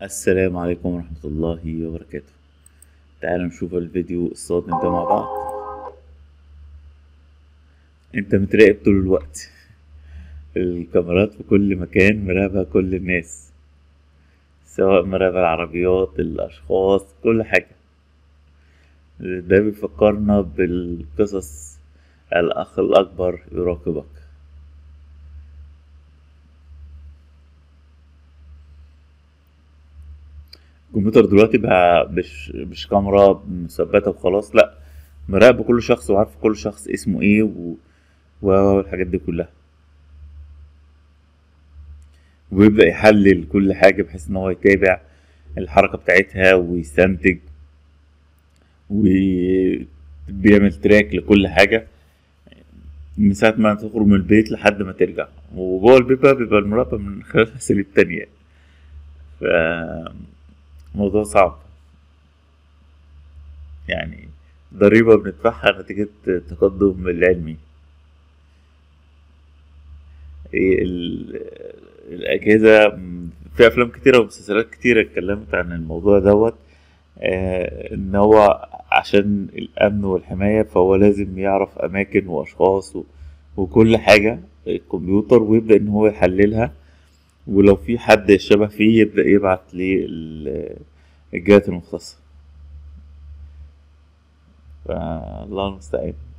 السلام عليكم ورحمة الله وبركاته. تعالوا نشوف الفيديو الصادم ده مع بعض. انت متراقب طول الوقت، الكاميرات في كل مكان مراقبة كل الناس، سواء مراقبة العربيات الأشخاص كل حاجة. ده بيفكرنا بالقصص، الأخ الأكبر يراقبك. الكمبيوتر دلوقتي بقى مش كاميرا مثبتة وخلاص، لأ، مراقبة كل شخص وعارف كل شخص اسمه ايه والحاجات دي كلها، ويبدأ يحلل كل حاجة بحيث إن هو يتابع الحركة بتاعتها ويستنتج، وبيعمل تراك لكل حاجة من ساعة ما تخرج من البيت لحد ما ترجع. وجوه البيت بقى بيبقى المراقبة من خلال أساليب تانية. فموضوع صعب يعني، ضريبة بندفعها نتيجة التقدم العلمي. الأجهزة، في أفلام كتيرة ومسلسلات كتيرة اتكلمت عن الموضوع دوت. ان هو عشان الامن والحماية فهو لازم يعرف اماكن واشخاص وكل حاجة الكمبيوتر، ويبدأ ان هو يحللها، ولو في حد شبه فيه يبدأ يبعت للجهات المختصة. فالله المستعان.